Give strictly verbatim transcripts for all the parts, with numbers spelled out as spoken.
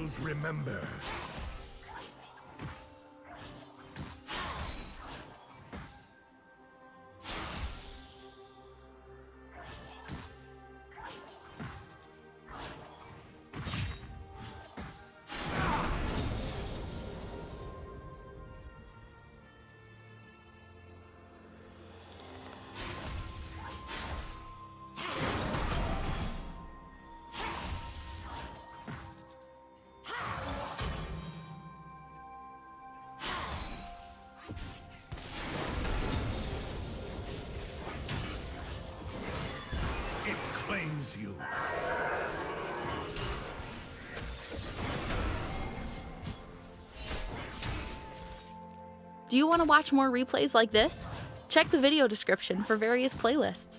Isles remember. You. Do you want to watch more replays like this? Check the video description for various playlists.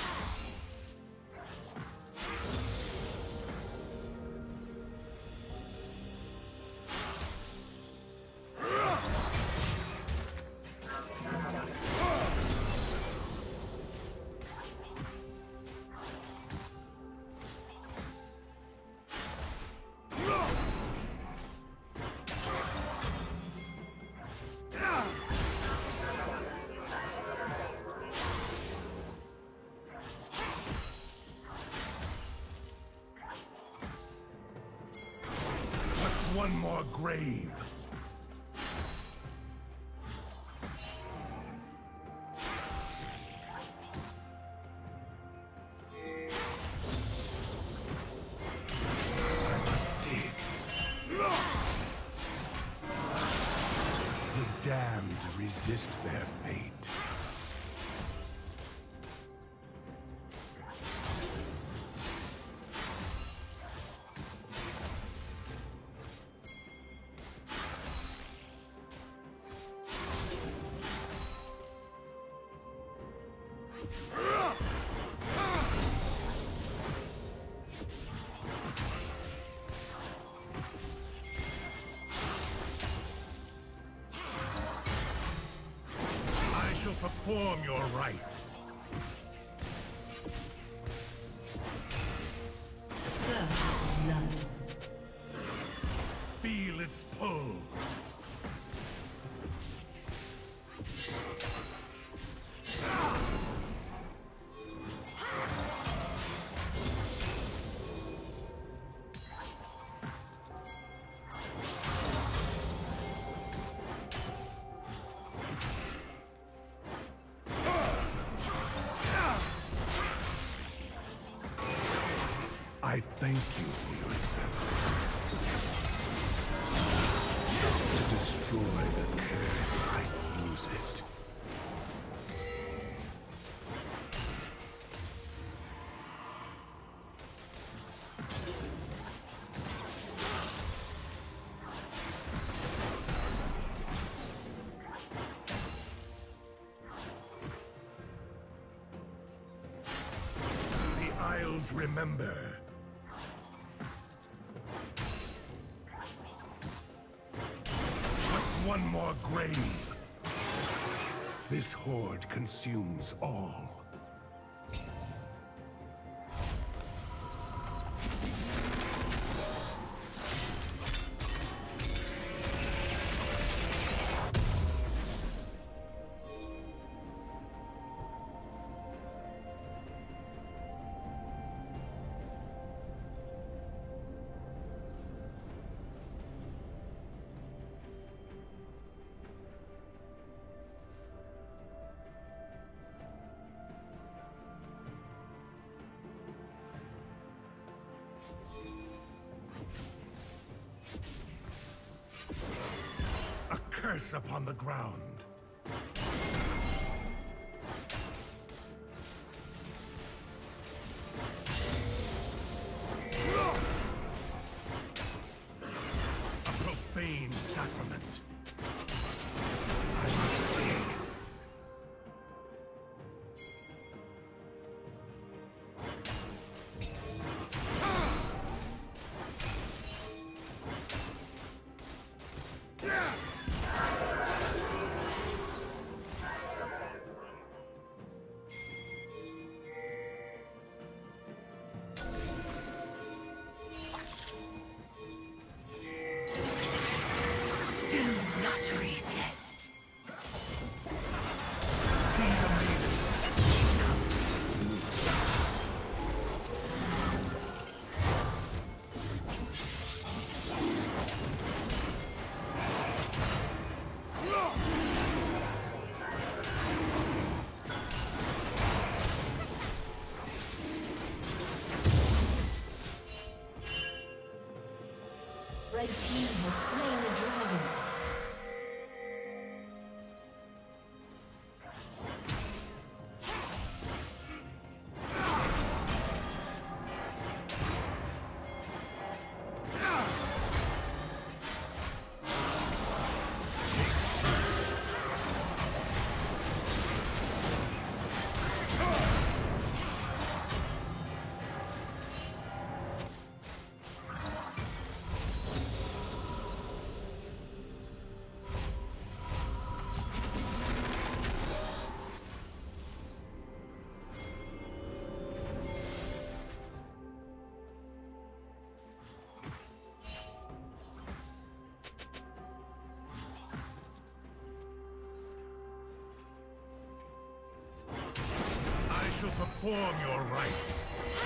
One more grave. I just did. The damned resist their fate. Perform your rites. First blood. Feel its pull. I thank you for your service. To destroy the curse, I use it. The Isles remember. One more grave. This horde consumes all. A curse upon the ground. A profane sacrament. I must dig. Red team has slain the dragon. Perform your rites.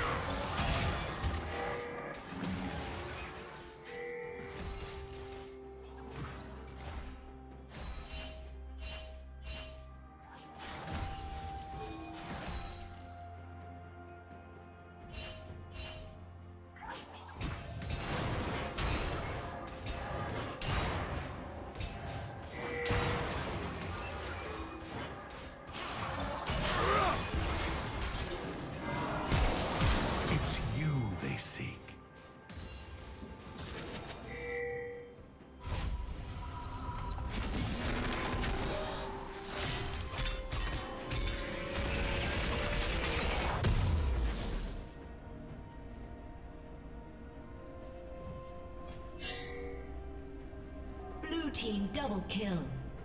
Team double kill.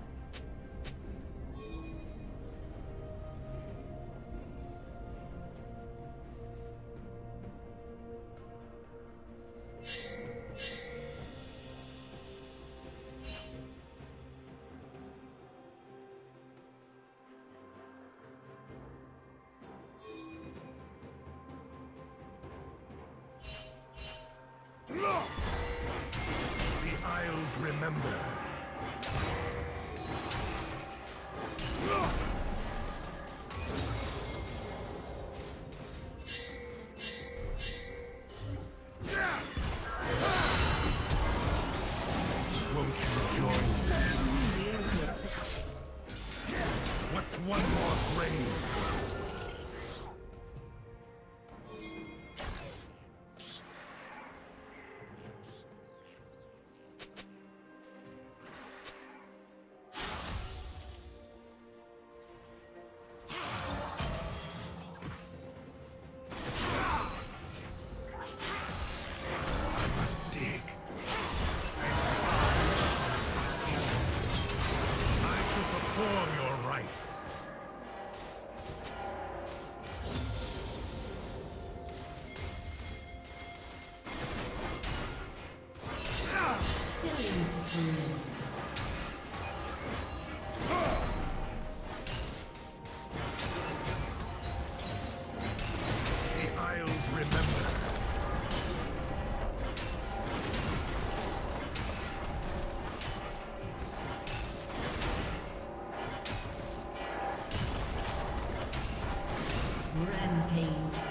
The Isles remember. Won't you join me? What's one more grave? Rampage.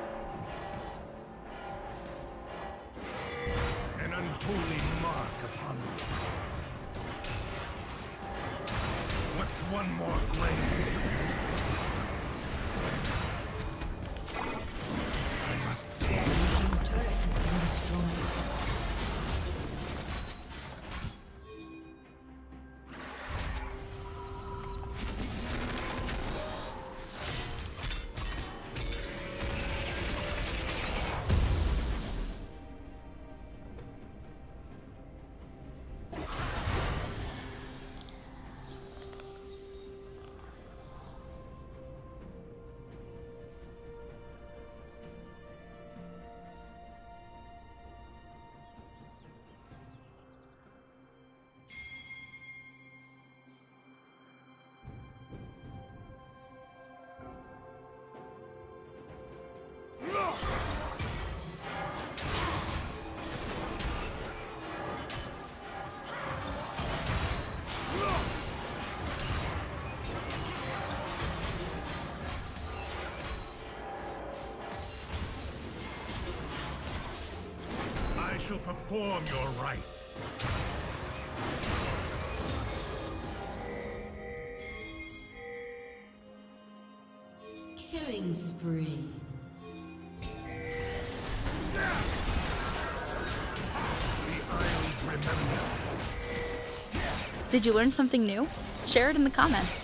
An unholy mark upon me. What's one more grave? I must dig. Team's turret has been destroyed. shall perform your rites. Killing spree. The Isles remember. Did you learn something new? Share it in the comments.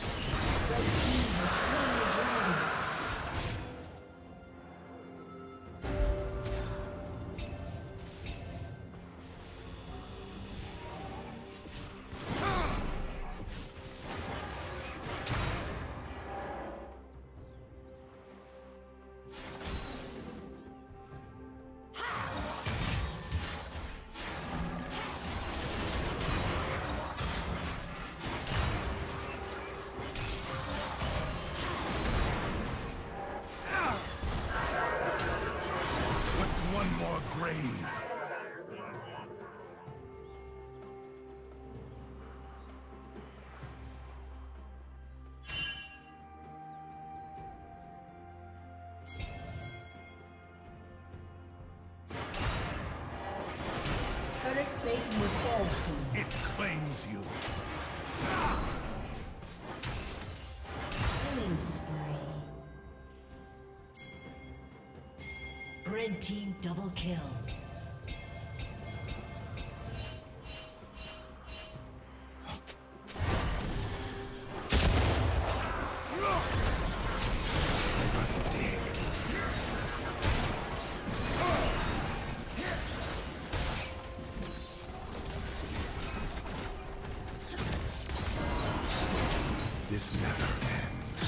Turret plating will fall soon. It claims you. Killing spree. Red team double kill. I must dig. This never ends.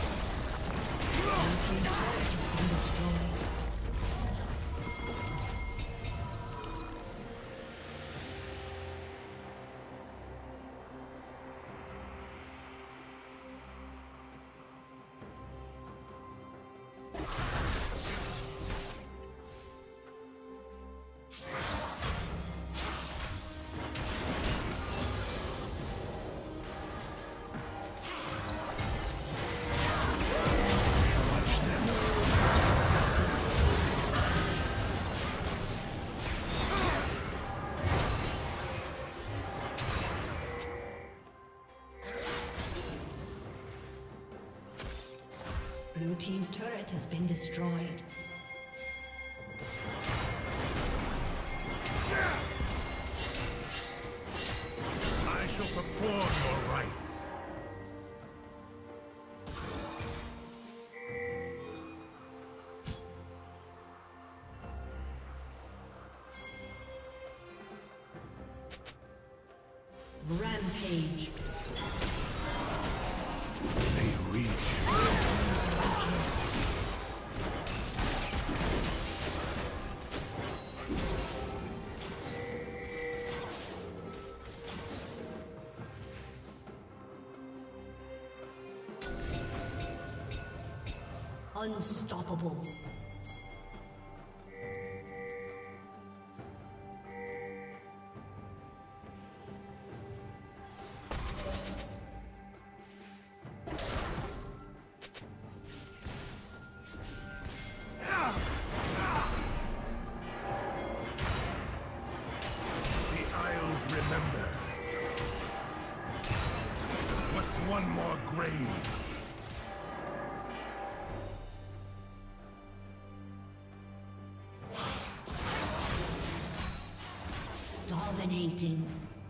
Blue team's turret has been destroyed. I shall perform your rites. Rampage. They reach. Unstoppable. The Isles remember. What's one more grave? Dominating.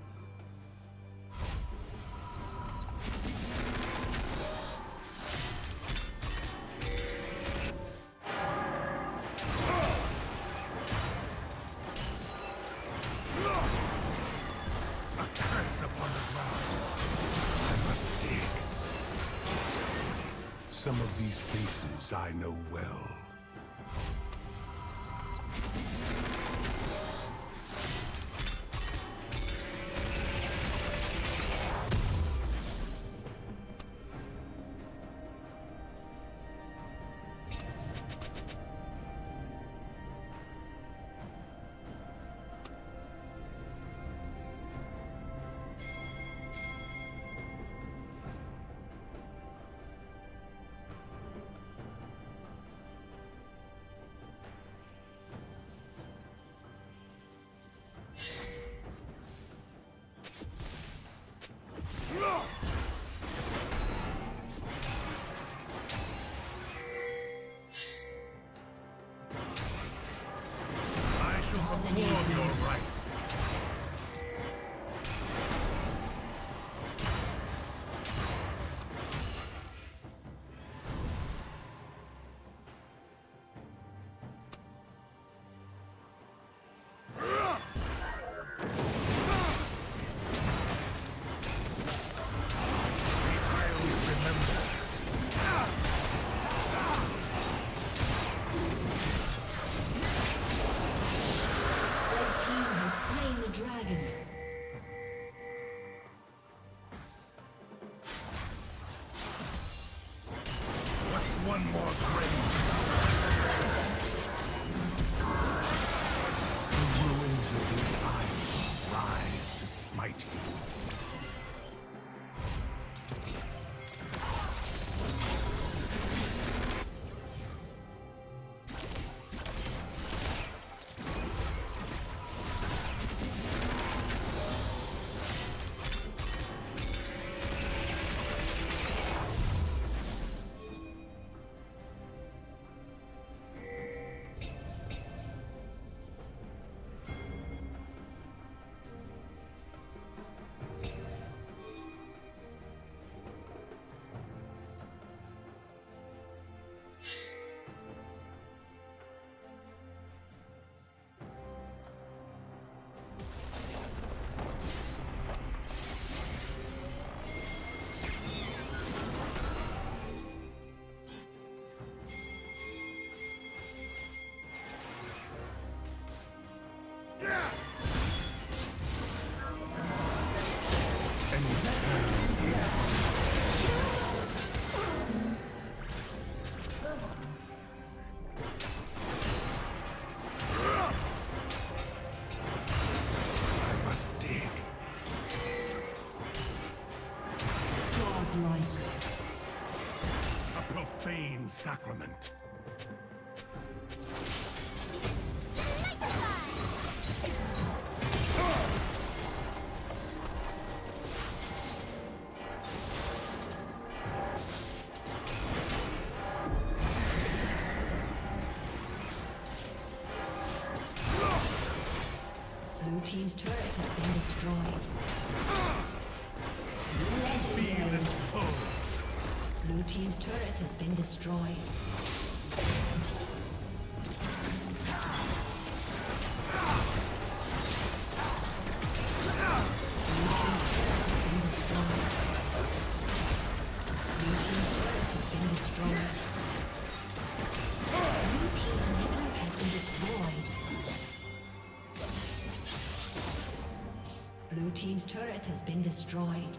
A curse upon the ground. I must dig. Some of these faces I know well. Dominating. Your rights. One more grace. The ruins of these isles rise to smite you. Sacrament. Blue team's turret has been destroyed. Legendary. Blue team's turret has been destroyed. Blue team's turret has been destroyed.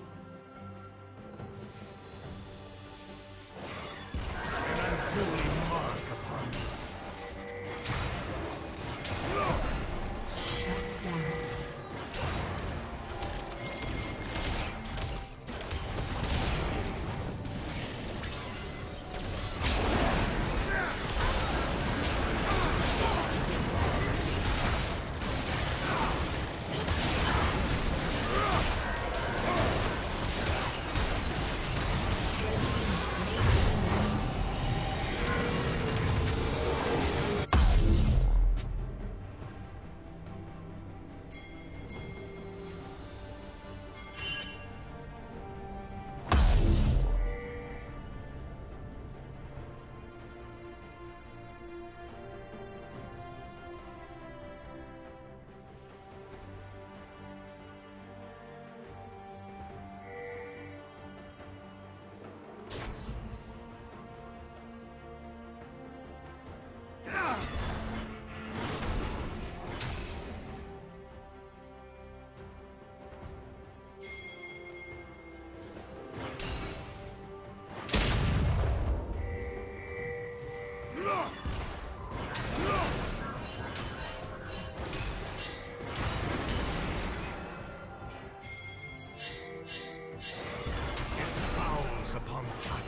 Upon touch.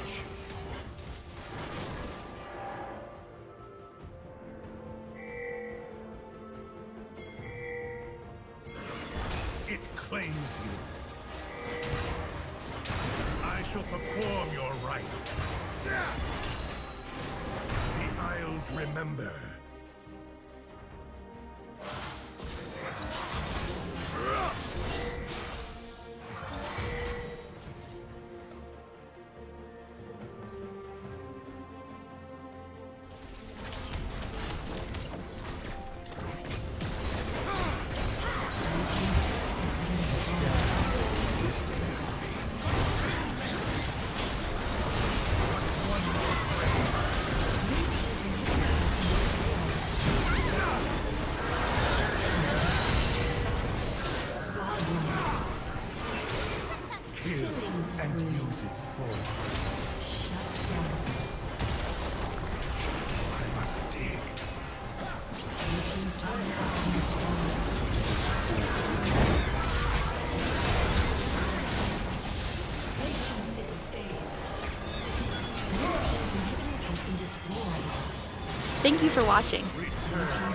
It claims you. I shall perform your rites. The Isles remember. witness its fall. Shut down. I must dig Blue team's turret has been destroyed. to destroy. Your team's inhibitor has been destroyed. Thank you for watching. Your team's